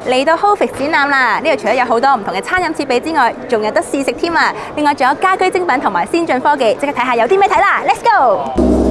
嚟到 Hofix 展覽啦！呢度除咗有好多唔同嘅餐飲設備之外，仲有得試食添啊！另外仲有家居精品同埋先進科技，即刻睇下有啲咩睇啦 ！Let's go！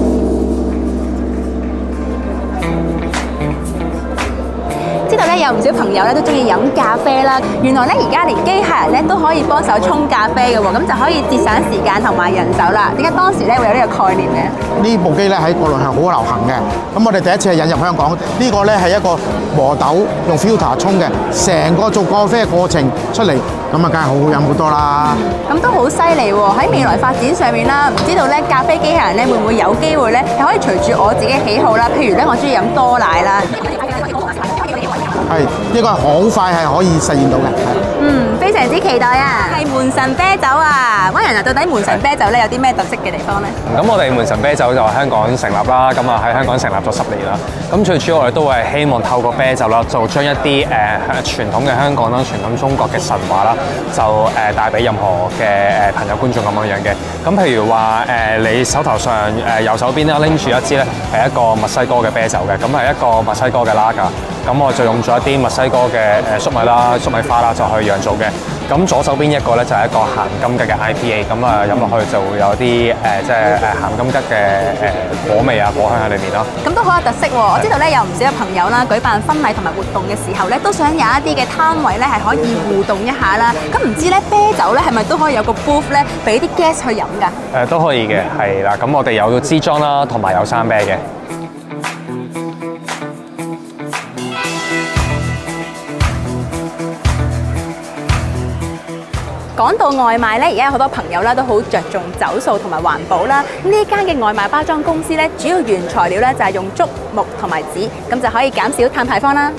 知道咧有唔少朋友咧都中意飲咖啡啦，原來咧而家連機械人咧都可以幫手沖咖啡嘅喎，咁就可以節省時間同埋人手啦。點解當時咧會有呢個概念嘅？ 呢部機咧喺國內係好流行嘅，咁我哋第一次係引入香港，呢個咧係一個磨豆用 filter 沖嘅，成個做咖啡嘅過程出嚟，咁啊梗係好好飲好多啦。 咁都好犀利喎！喺未來發展上面啦，唔知道咧咖啡機械人咧會唔會有機會咧係可以隨住我自己喜好啦，譬如咧我中意飲多奶啦。 係呢個好快係可以實現到嘅。 非常之期待啊！係門神啤酒啊！灣人啊，到底門神啤酒咧有啲咩特色嘅地方咧？ 咁我哋門神啤酒就喺香港成立啦，咁啊喺香港成立咗10年啦。咁最主要我哋都會係希望透過啤酒啦，就將一啲傳統嘅香港啦、傳統中國嘅神話啦，就帶俾任何嘅朋友觀眾咁樣嘅。咁譬如話你手頭上右手邊咧拎住一支咧係一個墨西哥嘅啤酒嘅，咁係一個墨西哥嘅拉格。咁我就用咗一啲墨西哥嘅粟米啦、粟米花啦，就去釀造嘅。咁左手邊一個咧就係一個鹹金桔嘅 IPA， 咁啊飲落去就會有啲即係鹹金桔嘅果味啊、果香喺裏面咯。 咁都好有特色喎！我知道咧有唔少嘅朋友啦，舉辦婚禮同埋活動嘅時候咧，都想有一啲嘅攤位咧係可以互動一下啦。咁唔知咧啤酒咧係咪都可以有個 booth 咧俾啲 guest 去飲㗎？ 都可以嘅，係啦。咁我哋有支裝啦，同埋有生啤嘅。 講到外賣咧，而家有好多朋友啦都好着重走塑同埋環保啦。呢間嘅外賣包裝公司咧，主要原材料咧就係用竹、木同埋紙，咁就可以減少碳排放啦。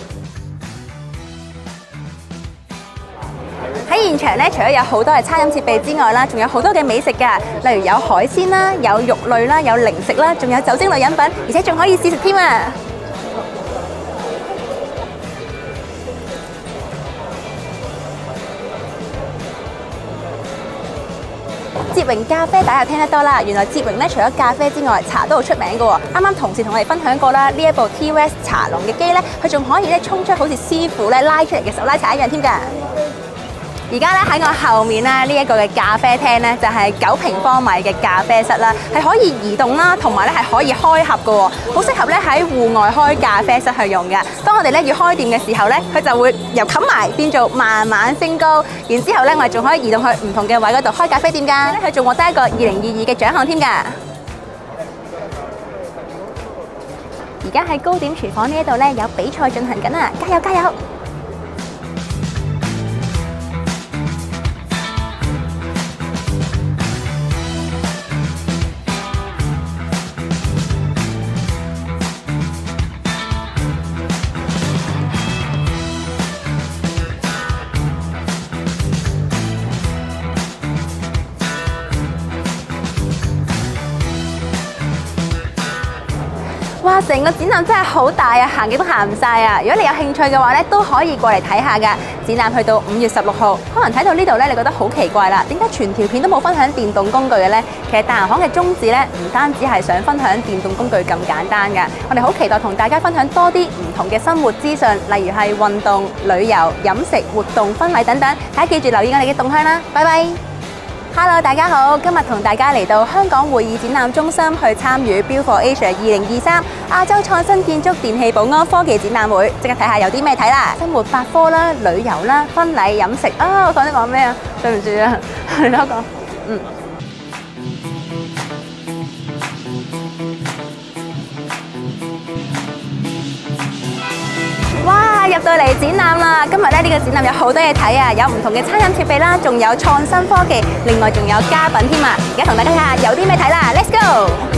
喺現場咧，除咗有好多嘅餐飲設備之外啦，仲有好多嘅美食㗎，例如有海鮮啦、有肉類啦、有零食啦，仲有酒精類飲品，而且仲可以試食添啊！捷榮咖啡大家聽得多啦，原來捷榮咧除咗咖啡之外，茶都好出名嘅喎。啱啱同事同我哋分享過啦，呢一部 T-West 茶龍嘅機咧，佢仲可以咧沖出好似師傅咧拉出嚟嘅手拉茶一樣添㗎。而家咧喺我後面啦，呢一個嘅咖啡廳咧就係9平方米嘅咖啡室啦，係可以移動啦，同埋咧係可以開合嘅喎，好適合咧喺戶外開咖啡室去用嘅。當我哋咧要開店嘅時候咧，佢就會由冚埋變做慢慢升高，然之後咧我哋仲可以移動去唔同嘅位嗰度開咖啡店㗎。佢仲獲得一個2022嘅獎項添㗎。而家喺糕點廚房呢一度咧有比賽進行緊啊！加油加油！哇！成個展覽真係好大啊，行極都行唔晒啊！如果你有興趣嘅話咧，都可以過嚟睇下㗎。展覽去到5月16號，可能睇到呢度咧，你覺得好奇怪啦，點解全條片都冇分享電動工具嘅咧？其實大行嘅宗旨咧，唔單止係想分享電動工具咁簡單㗎。我哋好期待同大家分享多啲唔同嘅生活資訊，例如係運動、旅遊、飲食、活動、婚禮等等。大家記住留意我哋嘅動向啦，拜拜。Hello， 大家好！今日同大家嚟到香港會議展覽中心去參與 Build for Asia 2023亞洲創新建築電氣保安科技展覽會，即刻睇下有啲咩睇啦！生活百科啦、旅遊啦、婚禮飲食啊，我講得講咩啊？對唔住啊，你多講。哇！入到嚟展覽啦！今日咧呢個展覽有好多嘢睇啊，有唔同嘅餐飲設備啦，仲有創新科技，另外仲有家品添啊！而家同大家睇下有啲咩睇啦 ，Let's go！